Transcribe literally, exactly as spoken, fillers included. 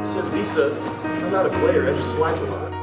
I said, Lisa, I'm not a player, I just swipe a lot.